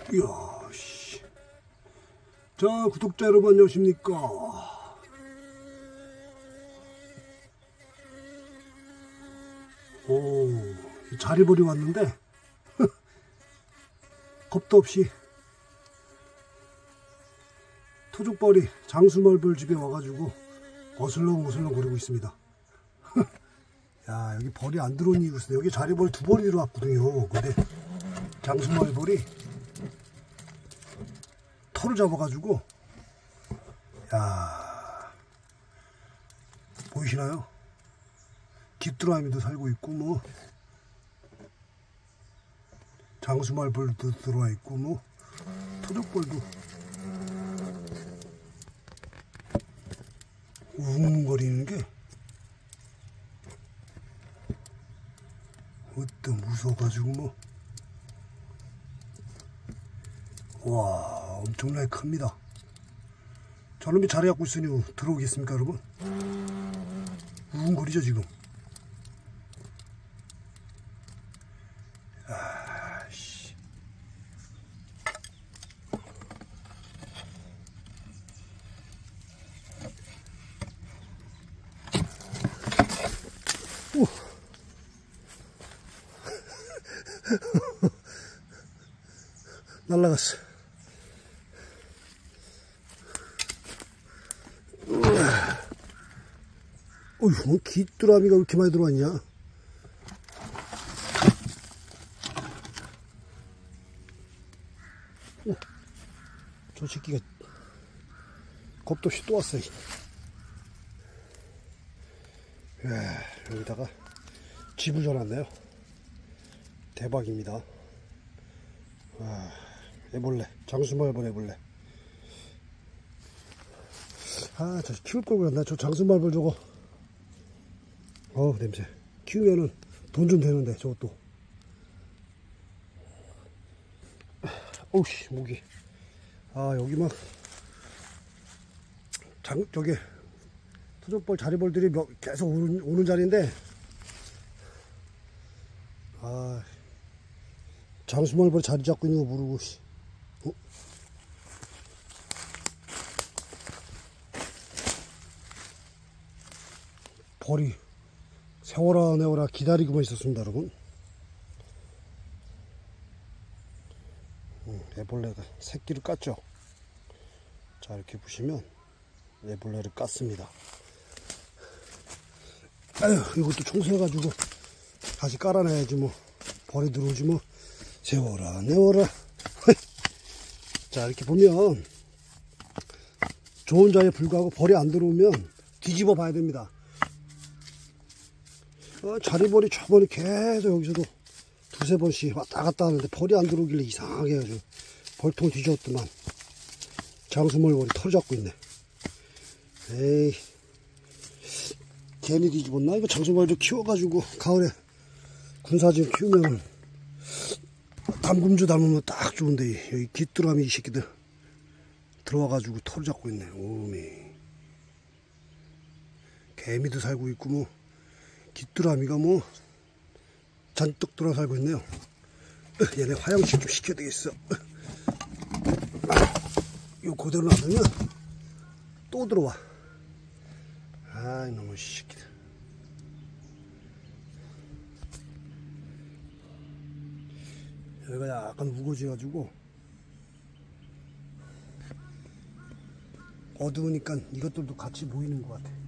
이야, 씨. 자, 구독자 여러분 안녕하십니까. 오, 자리벌이 왔는데 겁도 없이 토종벌이 장수말벌 집에 와가지고 어슬렁어슬렁 거리고 있습니다. 야, 여기 벌이 안 들어온 이유가 있어요. 여기 자리벌 두 벌이 들어왔거든요. 근데 장수말벌이 털을 잡아가지고, 야, 보이시나요? 귀뚜라미도 살고 있고, 뭐 장수말벌도 들어와 있고, 뭐 토종벌도 웅웅거리는 게 어떤 무서워가지고 뭐, 와, 엄청나게 큽니다. 저놈이 자리 잡고 있으니 들어오겠습니까, 여러분? 웅웅거리죠 지금. 아씨. 오. 날라갔어. 어휴, 귀뚜라미가 왜 이렇게 많이 들어왔냐? 저 새끼가 겁도 없이 또 왔어. 이야, 여기다가 집을 져놨네요. 대박입니다. 와, 애벌레, 장수말벌 애벌레. 아, 저 키울 걸 그랬나? 저 장수말벌 저거. 어우, 냄새. 키우면은 돈 좀 되는데, 저것도. 어우씨, 목이. 아, 여기 막, 저게, 토종벌, 자리벌들이 계속 오는 자리인데, 아, 장수말벌 자리 잡고 있는 거 모르고, 씨. 어? 벌이 세워라 내워라 기다리고만 있었습니다, 여러분. 애벌레가 새끼를 깠죠. 자, 이렇게 보시면 애벌레를 깠습니다. 아휴, 이것도 청소해가지고 다시 깔아놔야지 뭐. 벌이 들어오지 뭐. 세워라 내워라. 자, 이렇게 보면 좋은 자리에 불구하고 벌이 안 들어오면 뒤집어 봐야 됩니다. 자리벌이 저번에 계속 여기서도 두세 번씩 왔다 갔다 하는데 벌이 안 들어오길래 이상하게 해가지고 벌통 뒤졌더만 장수말벌이 털 잡고 있네. 에이, 괜히 뒤집었나? 이거 장수말벌 키워가지고 가을에 군사진 키우면 담금주 담으면 딱 좋은데, 여기 귀뚜라미 이 새끼들 들어와가지고 털 잡고 있네. 오메, 개미도 살고 있고 뭐 귀뚜라미가 뭐 잔뜩 들어 살고 있네요. 얘네 화장실 좀 시켜야 되겠어. 요 그대로 놔두면 또 들어와. 아이, 너무 새끼들. 여기가 약간 무거워져가지고 어두우니까 이것들도 같이 보이는 것 같아.